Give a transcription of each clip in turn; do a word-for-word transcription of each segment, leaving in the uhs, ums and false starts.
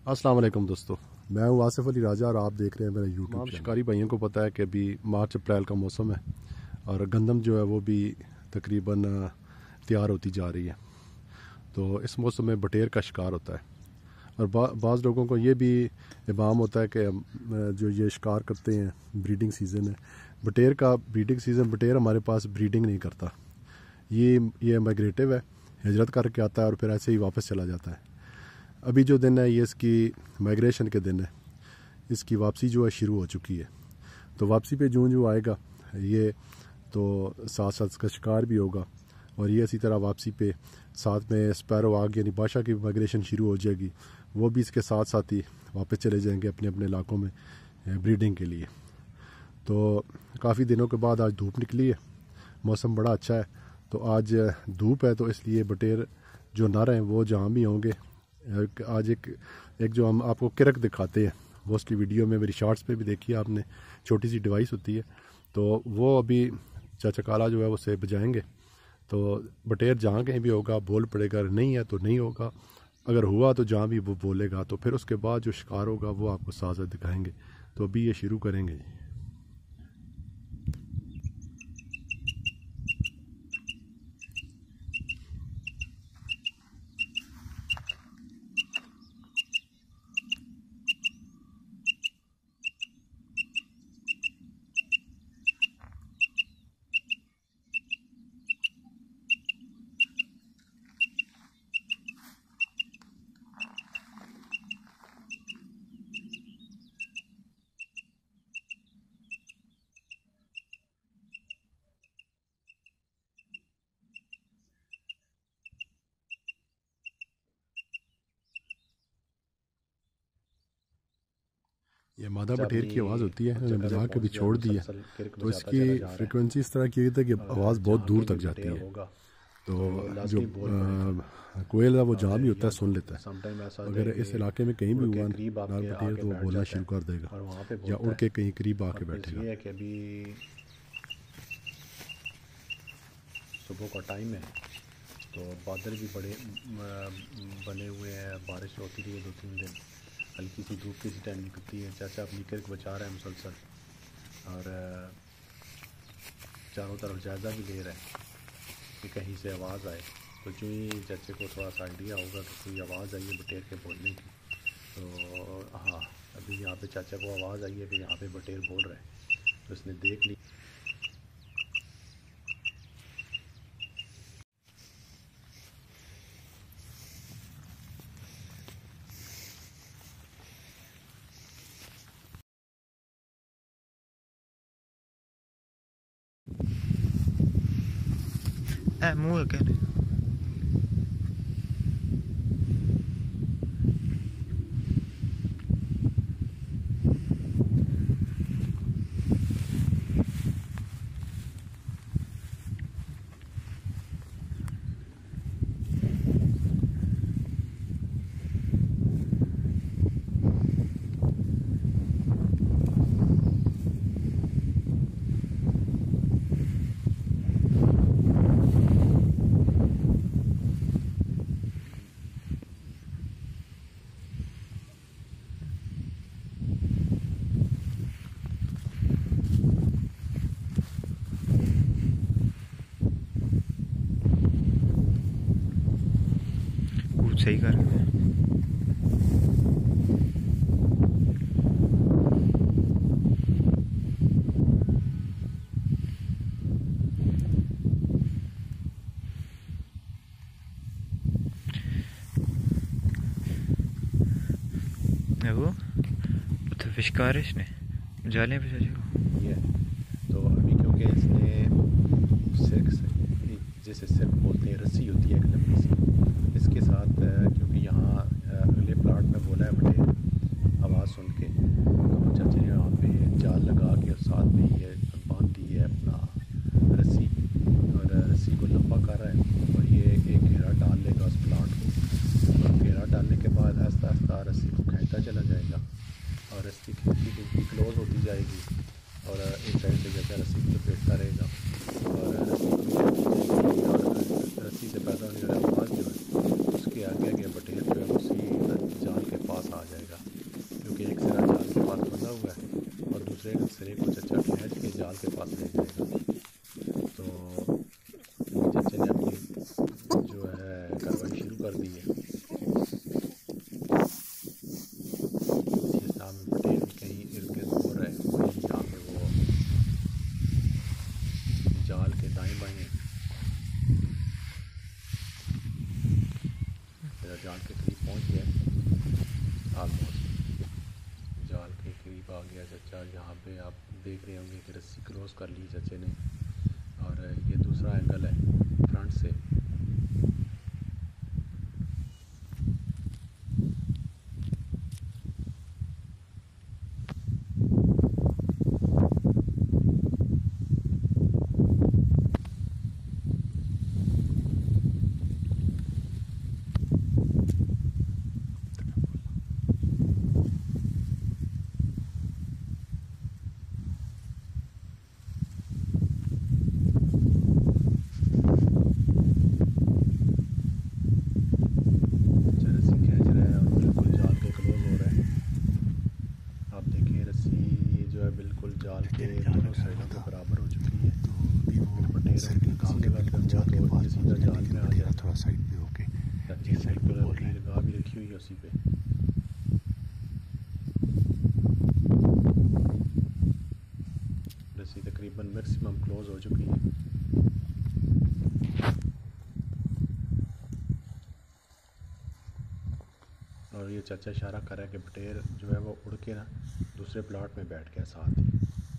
अस्सलाम वालेकुम दोस्तों, मैं हूँ आसिफ अली राजा और आप देख रहे हैं मेरा यूट्यूब चैनल। शिकारी भाइयों को पता है कि अभी मार्च अप्रैल का मौसम है और गंदम जो है वो भी तकरीबन तैयार होती जा रही है। तो इस मौसम में बटेर का शिकार होता है और बा, बाज़ लोगों को ये भी इबाम होता है कि जो ये शिकार करते हैं ब्रीडिंग सीज़न है बटेर का। ब्रीडिंग सीज़न बटेर हमारे पास ब्रीडिंग नहीं करता, ये ये माइग्रेटिव है, हिजरत करके आता है और फिर ऐसे ही वापस चला जाता है। अभी जो दिन है ये इसकी माइग्रेशन के दिन है, इसकी वापसी जो है शुरू हो चुकी है। तो वापसी पे जूं जूं आएगा ये तो साथ साथ इसका शिकार भी होगा और ये इसी तरह वापसी पे साथ में स्पैरो आग यानी बादशाह की माइग्रेशन शुरू हो जाएगी, वो भी इसके साथ साथ ही वापस चले जाएंगे अपने अपने इलाकों में ब्रीडिंग के लिए। तो काफ़ी दिनों के बाद आज धूप निकली है, मौसम बड़ा अच्छा है। तो आज धूप है तो इसलिए बटेर जो नर हैं वो जहाँ भी होंगे। आज एक एक जो हम आपको किरक दिखाते हैं वो उसकी वीडियो में मेरी शॉर्ट्स पे भी देखी है आपने, छोटी सी डिवाइस होती है, तो वो अभी चाचा काला जो है उसे बजाएंगे। तो बटेर जहाँ कहीं भी होगा बोल पड़ेगा, नहीं है तो नहीं होगा, अगर हुआ तो जहाँ भी वो बोलेगा। तो फिर उसके बाद जो शिकार होगा वो आपको साथ साथ दिखाएंगे। तो अभी ये शुरू करेंगे जी। ये मादा बटेर की आवाज़ होती है, मैंने बजा के भी छोड़ दी है। तो इसकी फ्रिक्वेंसी इस तरह की है कि आवाज़ बहुत दूर तक जाती है। तो जो कोयल है वो जहाँ भी होता है सुन लेता है। अगर इस इलाके में कहीं भी हुआ नार बटेर तो वो बोलना शुरू कर देगा या उड़ के कहीं करीब आके बैठेगा। सुबह का टाइम है तो बादल भी बड़े बने हुए हैं, बारिश होती रही है दो तीन दिन, हल्की सी धूप किसी टाइम निकलती है। चाचा अपनी किरक बचा रहा है मुसलसल और चारों तरफ जायज़ा भी ले रहा है कि कहीं से आवाज़ आए। तो जो ही चाचे को थोड़ा सा आइडिया होगा कि कोई आवाज़ आई है बटेर के बोलने की, तो हाँ अभी यहाँ पे चाचा को आवाज़ आई है कि यहाँ पे बटेर बोल रहा है, तो उसने देख ली। Eh, muove che ne. सही कर रहे हैं। वो तो फिशकार है, इसने जाले पे को ये तो अभी क्योंकि इसने सिर्क जैसे सिर्क बोलते हैं, रस्सी होती है एक लंबी सी, इसके साथ क्योंकि यहाँ अगले प्लाट में बोला है बटेर आवाज़ सुन के, तो चाचे ने यहाँ पे जाल लगा के और साथ में ये बांध दी है अपना रस्सी और रस्सी को लंबा कर रहा है और ये एक घेरा डाल लेगा उस प्लाट को और घेरा डालने के बाद आस्ता आस्ता रस्सी को खींचता चला जाएगा और रस्सी खींचती खींचती क्लोज होती जाएगी और एक साइड से जैसा रस्सी को लपेटता रहेगा और रस्सी और रस्सी से पैदा होने वाला आवाज़ जो है उसके आगे आगे बटेर जो है उसी जाल के पास आ जाएगा। कर दी है। इसी हिसाब में पटेल कहीं इर्द गिर्द हो रहा है, वही यहाँ पे वो जाल के दाएं बाएं जाल के करीब पहुँच गया, ऑलमोस्ट जाल के करीब आ गया चचा। यहाँ पे आप देख रहे होंगे कि रस्सी क्रॉस कर ली चचे ने, और ये दूसरा एंगल है फ्रंट से। बिल्कुल जाल के दोनों साइडों के बराबर हो चुकी है, तो अभी वो पटेल सर्किल काम के बिल्कुल जाके पास सीधा जाल में आ गया, थोड़ा साइड पे होके चाची साइड पर लगा भी रखी हुई है उसी पे। रस्सी तकरीबन मैक्सिमम क्लोज हो चुकी है। और ये चाचा इशारा कर रहा है कि बटेर जो है वो उड़ के ना दूसरे प्लाट में बैठ गया साथ ही।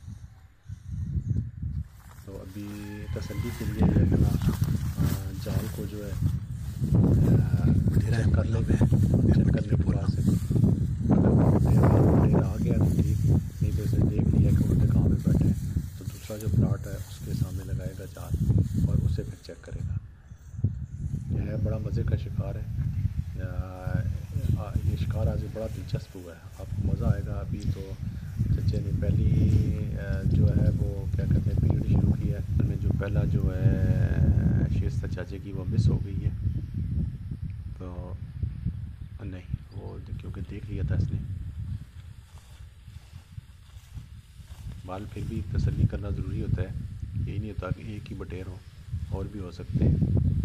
तो अभी तसल्ली के लिए अपना जाल को जो है चेक कर ले चेक करने के बाद से बटेर आ गया तो ठीक, नहीं तो इसे देख लिया कि उड़के कहाँ पे बैठे हैं तो दूसरा जो प्लाट है उसके सामने लगाएगा जाल और उसे फिर चेक करेगा। यह है बड़ा मज़े का शिकार है। ये शिकार आज बड़ा दिलचस्प हुआ है, आपको मज़ा आएगा। अभी तो चचे ने पहली जो है वो क्या कहते हैं पीरियड शुरू की है, उनमें जो पहला जो है शेस्ता चाचे की वो मिस हो गई है, तो नहीं वो क्योंकि देख लिया था इसने। बाल फिर भी तसल्ली करना ज़रूरी होता है, यही नहीं होता कि एक ही बटेर हो, और भी हो सकते हैं।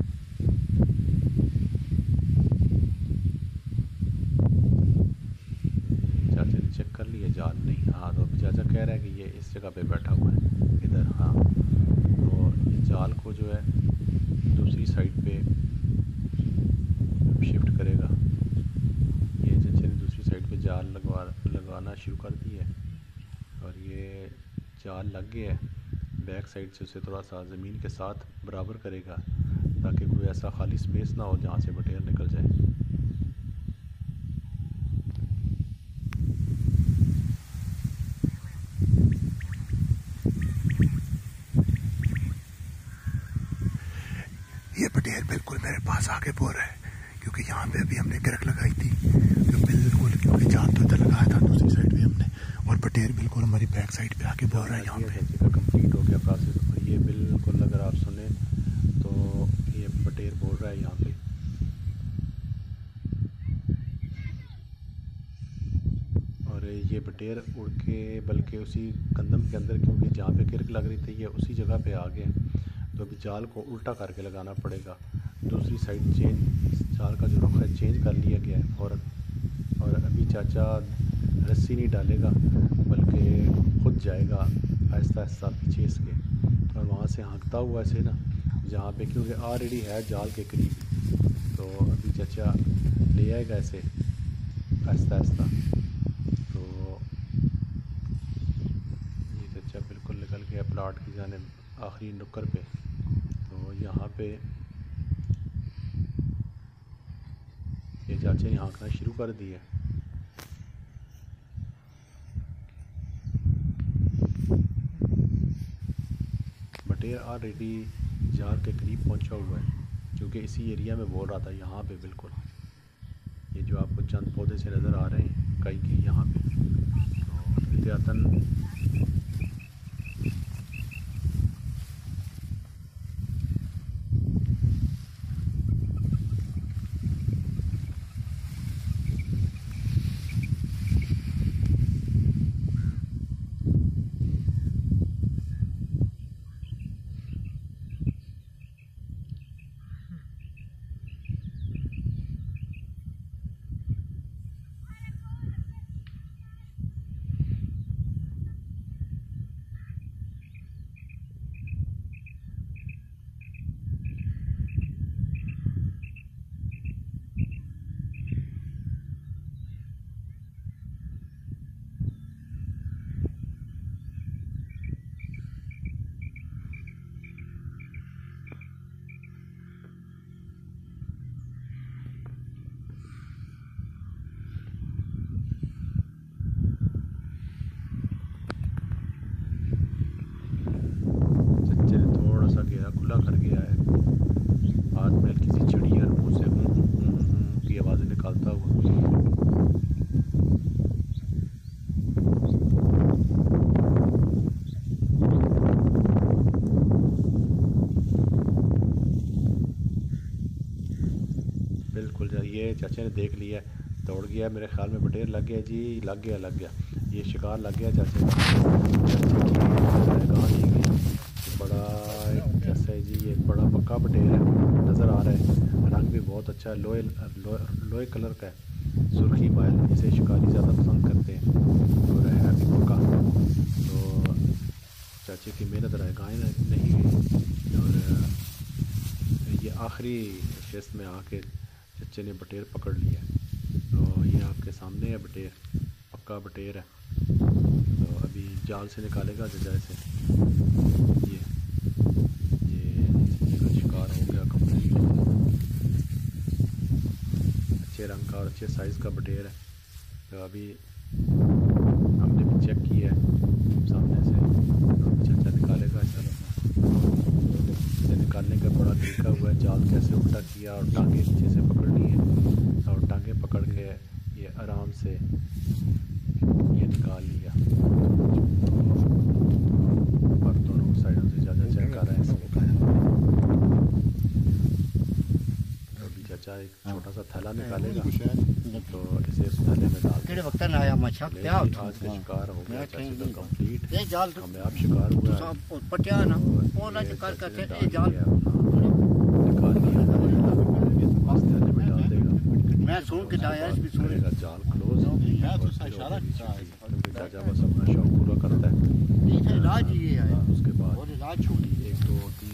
चेक कर लिया जाल नहीं, हाँ तो अभी चाचा कह रहा है कि ये इस जगह पे बैठा हुआ है इधर, हाँ तो ये जाल को जो है दूसरी साइड पे शिफ्ट करेगा। ये चाचा ने दूसरी साइड पे जाल लगवा लगाना शुरू कर दी है और ये जाल लग गया है। बैक साइड से उसे थोड़ा सा ज़मीन के साथ बराबर करेगा ताकि कोई ऐसा खाली स्पेस ना हो जहाँ से बटेर निकल जाए। ये बटेर बिल्कुल मेरे पास आके बोल रहा है क्योंकि यहाँ पे अभी हमने गिरक लगाई थी, तो बिल्कुल क्योंकि जाल तो इधर लगाया था दूसरी साइड पे हमने, और बटेर बिल्कुल हमारी बैक साइड पे आके बोल रहा है यहाँ पे। का कंप्लीट हो गया प्रोसेस, और ये बिल्कुल अगर आप सुने तो ये बटेर बोल रहा है यहाँ पे। और ये बटेर उड़ के बल्कि उसी गंदम के अंदर, क्योंकि जहाँ पे गिरक लग रही थी ये उसी जगह पे आ गए, तो अभी जाल को उल्टा करके लगाना पड़ेगा। दूसरी साइड चेंज, जाल का जो रुख है चेंज कर लिया गया है फ़ौरन। और अभी चाचा रस्सी नहीं डालेगा बल्कि खुद जाएगा आहिस्ता आहिस्ता पीछे इसके, और वहाँ से हाँकता हुआ ऐसे ना जहाँ पे क्योंकि ऑलरेडी है जाल के करीब, तो अभी चाचा ले आएगा ऐसे आहिस्ता आहिस्ता। तो ये चाचा बिल्कुल निकल गया प्लाट की जानिब आखिरी नुक्कर पे। तो यहाँ पे ये चाचे ने हाँकना शुरू कर दिया। बटेर ऑलरेडी जाल के करीब पहुँचा हुआ है क्योंकि इसी एरिया में बोल रहा था यहाँ पे बिल्कुल। ये जो आपको चंद पौधे से नज़र आ रहे हैं कई के यहाँ पे, तो एहतियातन ये चाचे ने देख लिया, दौड़ गया, मेरे ख्याल में बटेर लग गया जी, लग गया लग गया ये शिकार लग गया चाचे का। चाचे की गाँव ली गई, बड़ा कैसा है जी, ये बड़ा पक्का बटेर है, नज़र आ रहा है, रंग भी बहुत अच्छा है, लोहे लोहे कलर का है, सुर्खी बाल, इसे शिकारी ज़्यादा पसंद करते हैं और है भी पक्का। तो चाचे की मेहनत रह गाय नहीं गई और ये आखिरी शेष में आके चाचे ने बटेर पकड़ लिया। तो ये आपके सामने है बटेर, पक्का बटेर है। तो अभी जाल से निकालेगा जजाय से, ये ये इसका शिकार हो गया कंप्लीट। अच्छे रंग का और अच्छे साइज़ का बटेर है। तो अभी हमने भी चेक किया है सामने से, तो चाचा निकालेगा। चलो इसे निकालने का बड़ा तरीका हुआ है, जाल कैसे उल्टा किया और टांगे नीचे से पकड़नी है और टांगे पकड़ के ये आराम से ये निकाल लिया। और दोनों साइडों से चाचा चेक कर रहे हैं इसको। अभी चाचा एक छोटा सा थैला निकालेगा तो इसे इस थैले में डाल दें। आज का शिकार हो गया चाचा का कंप्लीट, कामयाब शिकार हुआ है। निकाल लिया इस थैले में डाल देगा, मैं सुन के करेगा जाल क्लोज। चाचा बस अपना शौक पूरा करता है। उसके बाद एक दो तीन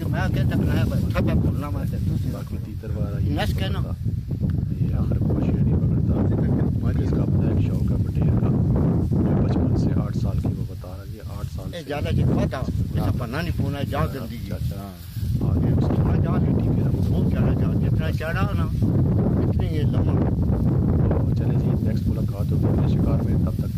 बाकी तीतर वाला ये आखिर को मछली नहीं पकड़ता। इसका अपना एक शौक है बटेर का, बचपन से आठ साल की वो बता रहा है, आठ साल से चाचा आगे उसकी बेटी के जितना चढ़ा ना इतनी ये लम्बा। तो चले जी नेक्स्ट मुलाकात होगी अगले शिकार में, तब तक